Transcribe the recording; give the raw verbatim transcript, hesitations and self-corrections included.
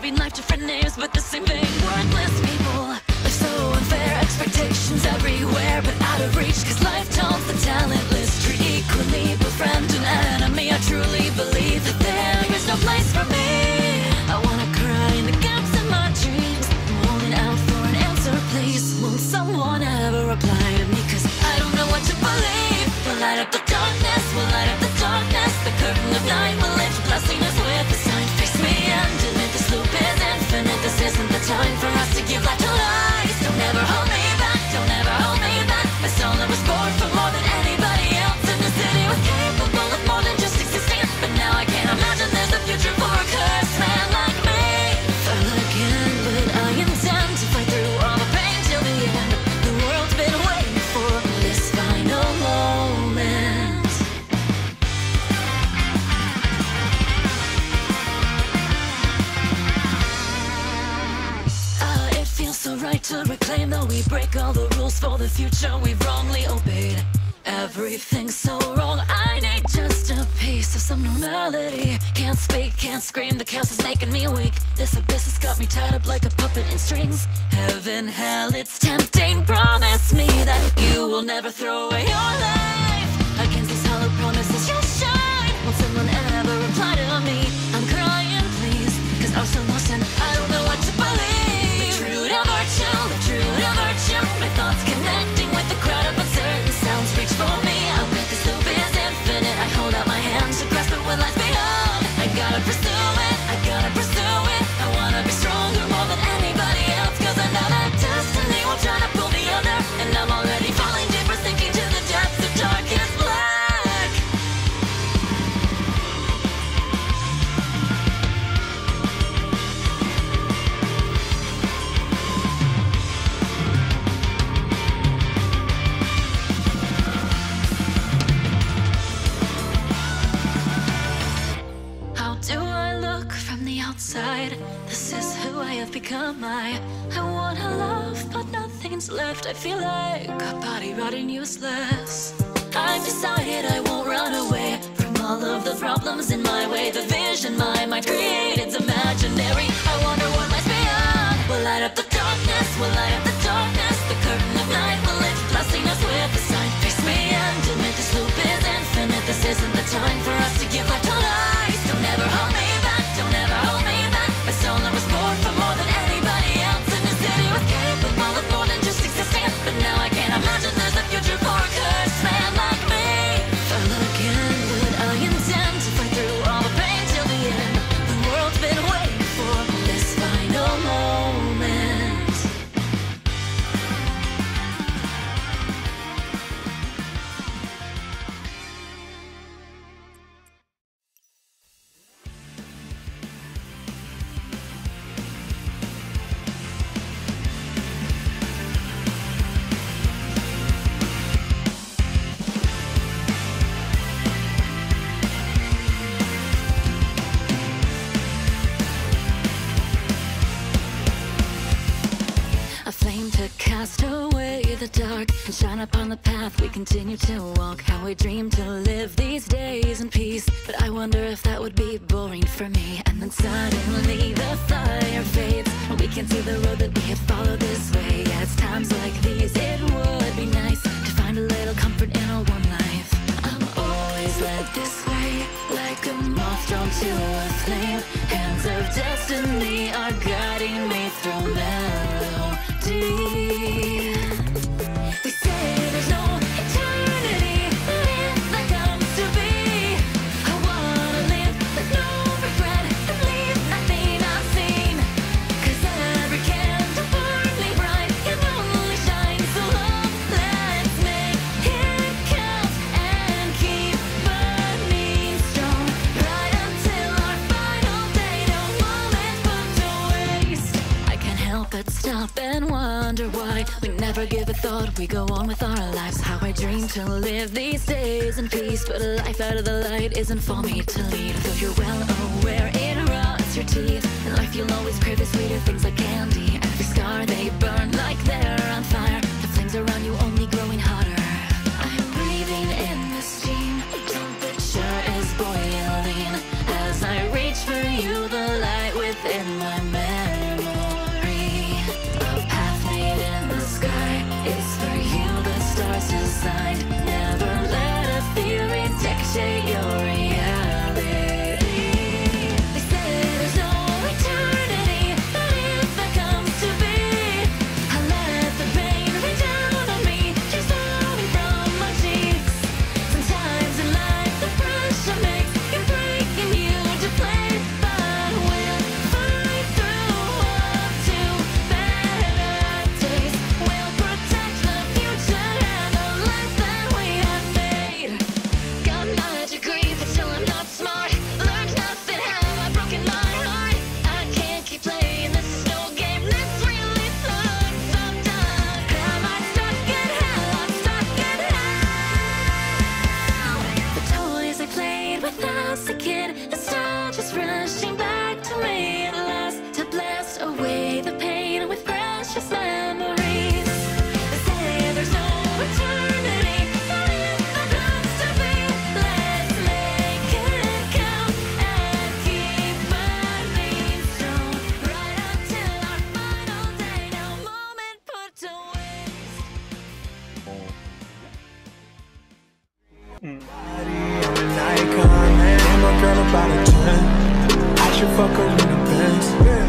living life, different names, but the same thing. Worthless people live so unfair, expectations everywhere, but out of reach, cause life tones the talentless treat equally, both friend and enemy. I truly believe that there is no place for me. I wanna cry in the gaps in my dreams. I'm holding out for an answer, please. Won't someone ever reply to me? Cause I don't know what to believe. We'll light up the darkness, we'll light up the darkness. The curtain of night will lift, blessing us with the sign. Face me and admit this loop is infinite. This isn't the time for us to give life to lies. Don't ever hold me back, don't ever hold me back. My soul that was born for more than anybody else in the city was capable of more than just existing. But now I can't imagine there's a future for a cursed man like me. Fell again, but I intend to fight through all the pain till the end. The world's been waiting for this final moment. Ah, it feels so right to reclaim, though we break all the rules for the future we've wrongly obeyed. Everything's so wrong, I need just a piece of some normality. Can't speak, can't scream, the chaos is making me weak. This abyss has got me tied up like a puppet in strings. Heaven, hell, it's tempting. Promise me that you will never throw away your life. Against these hollow promises you'll shine. Won't someone ever reply to me? I'm crying, please, cause I'm so lost and I don't know what to believe. The true to virtue, the true to virtue. My thoughts connecting with the crowd of uncertain sounds reach for me. I'll bet this loop is infinite. I hold out my hand to grasp it what lies beyond. I gotta pursue it, I gotta pursue it. I wanna be stronger more than anybody else, cause I know that destiny will try to pull me under. And I'm already falling deeper, sinking to the depths of darkest black. How do I look from the outside? This is who I have become. I, I wanna love, but nothing's left. I feel like a body rotting useless. I've decided I won't run away from all of the problems in my way. The vision my mind created's imaginary. I wonder what lies beyond. We'll light up the darkness, we'll light up the darkness. The curtain of night will lift, blessing us with the sign. Face me and admit this loop is infinite. This isn't the time for us to give life to lies. Don't ever hold me back, don't ever hold me back. My soul that was born for more than anybody else in the city was capable of more than just existing. But now I can't imagine there's a future for a cursed man like me. Fell again, but I intend to fight through all the pain till the end. The world's been waiting for this final moment. A flame to cast away the dark and shine upon the path we continue to walk. How we dream to live these days in peace, but I wonder if that would be boring for me. And then suddenly the fire fades and we can see the road that we had followed this way. Yeah, it's times like these it would be nice to find a little comfort in our one life. I'm always led this way, like a moth drawn to a flame. Hands of destiny are guiding me through melody. They say there's no eternity, but if that comes to be, I wanna live with no regret and leave nothing unseen. Cause every candle burn me bright, it only shines so long. Let's make it count and keep burning strong, right until our final day. No moment put to waste. I can't help but stop and wonder why we never give a thought. We go on with our lives. How I dream to live these days in peace, but a life out of the light isn't for me to lead. Though you're well aware it rots your teeth. In life you'll always crave the sweeter things like candy. Every scar they burn like they're on fire. The flames around you only growing hotter. I'm breathing in the steam, temperature is boiling. As I reach for you, the light within my melody. should fuck her in the Benz.